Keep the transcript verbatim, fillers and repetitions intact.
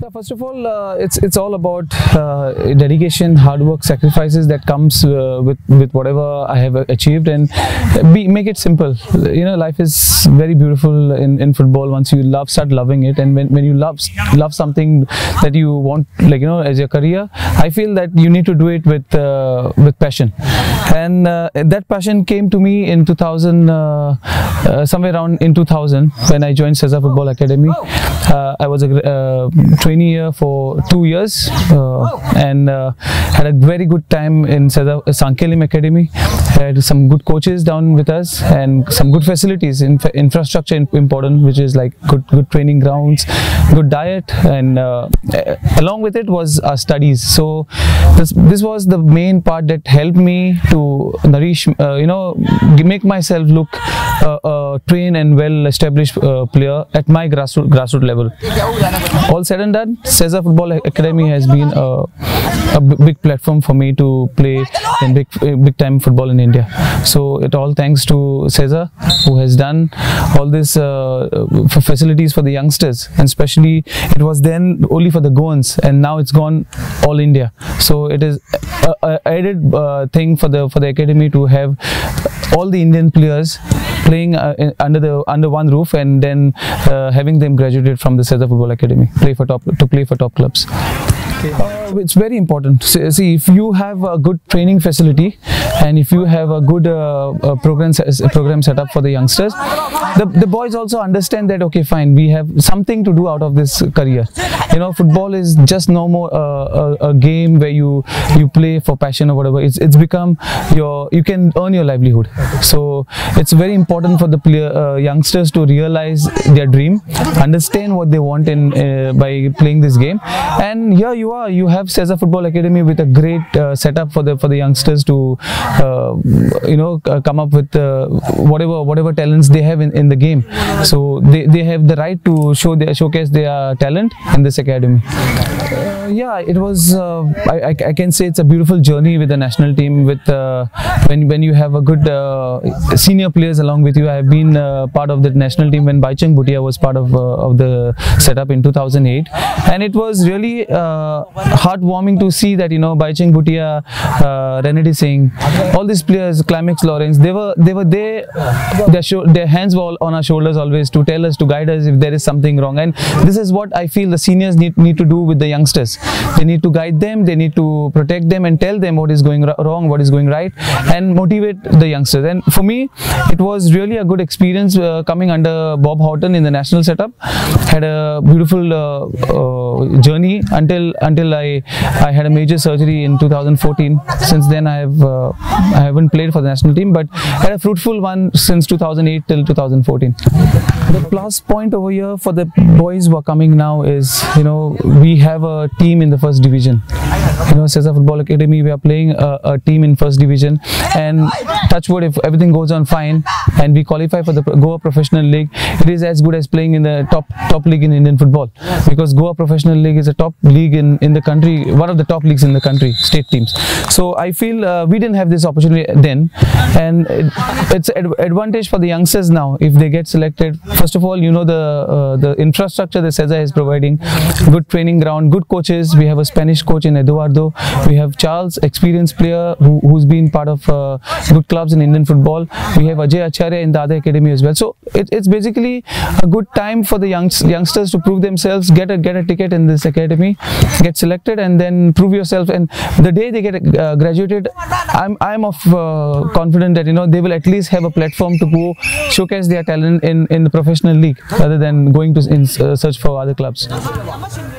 So first of all, uh, it's it's all about uh, dedication, hard work, sacrifices that comes uh, with with whatever I have achieved, and be, make it simple. You know, life is very beautiful in, in football once you love start loving it, and when, when you love love something that you want, like you know, as your career, I feel that you need to do it with uh, with passion, and uh, that passion came to me in two thousand, uh, uh, somewhere around in two thousand when I joined Sesa Football Academy. Uh, I was a uh, trainee here for two years uh, and uh, had a very good time in Sesa Sankelim Academy. Had some good coaches down with us and some good facilities, in infrastructure important, which is like good good training grounds, good diet, and uh, along with it was our studies. So this this was the main part that helped me to nourish, uh, you know, make myself look uh, a trained and well established uh, player at my grassroots grassroots level. All said and done, Sesa Football Academy has been a, a big platform for me to play in big big time football in India. So it all thanks to Sesa, who has done all this uh, for facilities for the youngsters, and especially it was then only for the Goans, and now it's gone all India. So it is a, a added uh, thing for the for the academy to have all the Indian players playing uh, in, under the under one roof, and then uh, having them graduated from the Sesa Football Academy, play for top to play for top clubs. Uh, it's very important. See, if you have a good training facility and if you have a good uh, uh, program program set up for the youngsters, the, the boys also understand that, okay, fine, we have something to do out of this career. You know, football is just no more uh, a, a game where you you play for passion or whatever. It's it's become your, you can earn your livelihood. So it's very important for the player, uh, youngsters to realize their dream, understand what they want in uh, by playing this game. And here you are, you have Sesa Football Academy with a great uh, setup for the for the youngsters to uh, you know uh, come up with uh, whatever whatever talents they have in, in the game. So they, they have the right to show their showcase their talent in this academy. Uh, yeah, it was uh, I, I can say it's a beautiful journey with the national team, with uh, when when you have a good uh, senior players along with you. I have been uh, part of the national team when Baichung Bhutia was part of uh, of the setup in two thousand eight, and it was really uh, heartwarming to see that, you know, Baichung Bhutia, uh, Renedy Singh, all these players, Climax Lawrence, they were they were there, their, their hands were all on our shoulders always to tell us, to guide us if there is something wrong. And this is what I feel the seniors need, need to do with the youngsters. They need to guide them, they need to protect them and tell them what is going wrong, what is going right, and motivate the youngsters. And for me, it was really a good experience uh, coming under Bob Houghton in the national setup. Had a beautiful uh, uh, journey until until I I had a major surgery in two thousand fourteen. Since then I have uh, I haven't played for the national team, but had a fruitful one since two thousand eight till two thousand fourteen. The plus point over here for the boys who are coming now is, you know, we have a team in the first division. You know, Sesa Football Academy, we are playing a, a team in first division, and touch wood, if everything goes on fine and we qualify for the Goa Professional League, it is as good as playing in the top top league in Indian football, because Goa Professional League is a top league in in the country, one of the top leagues in the country, state teams. So I feel uh, we didn't have this opportunity then, and it, it's an advantage for the youngsters now if they get selected. First of all, you know, the uh, the infrastructure that Sesa is providing, good training ground, good coaches. We have a Spanish coach in Eduardo. We have Charles, experienced player who, who's been part of uh, good clubs in Indian football. We have Ajay Acharya in the other academy as well. So it, it's basically a good time for the young, youngsters to prove themselves, get a get a ticket in this academy, get selected, and then prove yourself. And the day they get uh, graduated, I'm I'm of uh, confident that, you know, they will at least have a platform to go showcase their talent in in the professional league rather than going to in, uh, search for other clubs.